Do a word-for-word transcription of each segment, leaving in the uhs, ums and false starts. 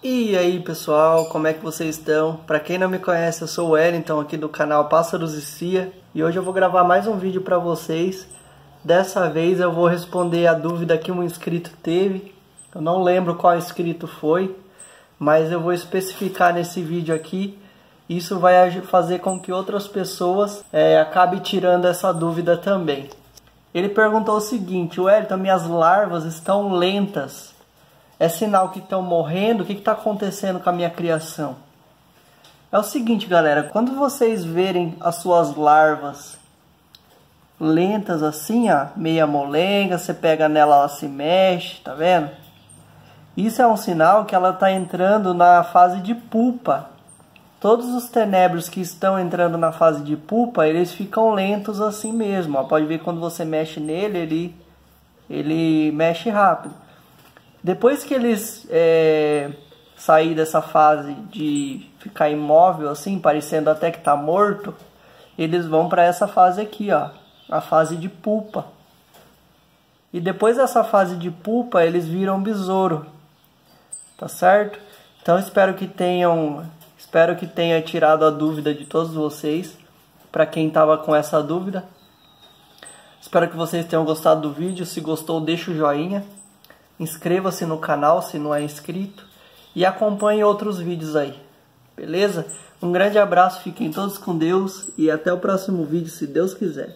E aí pessoal, como é que vocês estão? Para quem não me conhece, eu sou o Wellington aqui do canal Pássaros e Cia e hoje eu vou gravar mais um vídeo para vocês. Dessa vez eu vou responder a dúvida que um inscrito teve. Eu não lembro qual inscrito foi, mas eu vou especificar nesse vídeo aqui. Isso vai fazer com que outras pessoas é, acabem tirando essa dúvida também. Ele perguntou o seguinte: Wellington, minhas larvas estão lentas. É sinal que estão morrendo? O que está acontecendo com a minha criação? É o seguinte, galera. Quando vocês verem as suas larvas lentas assim, ó, meia molenga, você pega nela, ela se mexe, tá vendo? Isso é um sinal que ela está entrando na fase de pupa. Todos os tenébrios que estão entrando na fase de pupa, eles ficam lentos assim mesmo. Ó. Pode ver quando você mexe nele, ele, ele mexe rápido. Depois que eles é, saírem dessa fase de ficar imóvel assim, parecendo até que está morto, eles vão para essa fase aqui, ó, a fase de pupa. E depois dessa fase de pupa, eles viram besouro, tá certo? Então espero que tenham, espero que tenha tirado a dúvida de todos vocês, para quem estava com essa dúvida. Espero que vocês tenham gostado do vídeo. Se gostou, deixa o joinha. Inscreva-se no canal se não é inscrito e acompanhe outros vídeos aí, beleza? Um grande abraço, fiquem todos com Deus e até o próximo vídeo, se Deus quiser.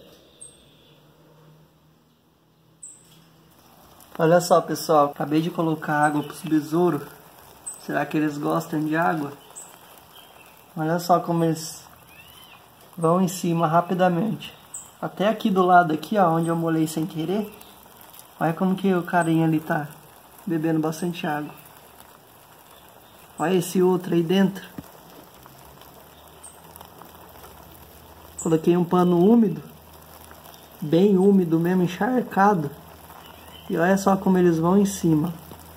Olha só, pessoal, acabei de colocar água para os besouros. Será que eles gostam de água? Olha só como eles vão em cima rapidamente. Até aqui do lado aqui, ó, onde eu molhei sem querer. Olha como que o carinha ali tá bebendo bastante água. Olha esse outro aí dentro. Coloquei um pano úmido, bem úmido mesmo, encharcado. E olha só como eles vão em cima.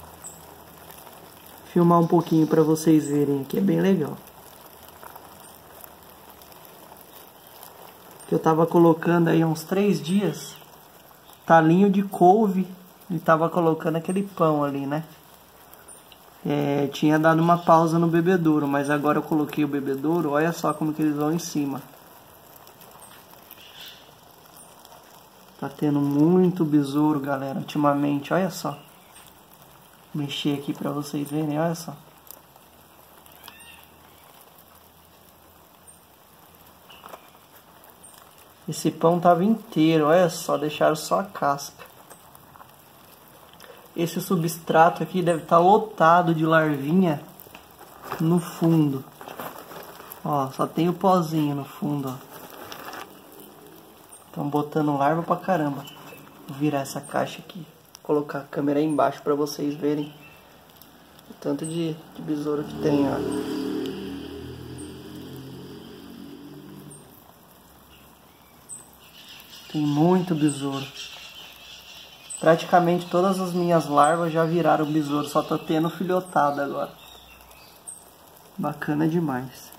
Vou filmar um pouquinho para vocês verem aqui, é bem legal. Que eu tava colocando aí há uns três dias. Talinho de couve e tava colocando aquele pão ali, né? É, tinha dado uma pausa no bebedouro, mas agora eu coloquei o bebedouro. Olha só como que eles vão em cima. Tá tendo muito besouro, galera, ultimamente. Olha só. Vou mexer aqui pra vocês verem, olha só. Esse pão tava inteiro, olha só, deixaram só a casca. Esse substrato aqui deve estar lotado de larvinha no fundo. Ó, só tem o pozinho no fundo, ó. Estão botando larva pra caramba. Vou virar essa caixa aqui, colocar a câmera aí embaixo pra vocês verem o tanto de, de besouro que tem, ó. Tem muito besouro. Praticamente todas as minhas larvas já viraram besouro. Só tá tendo filhotado agora. Bacana demais.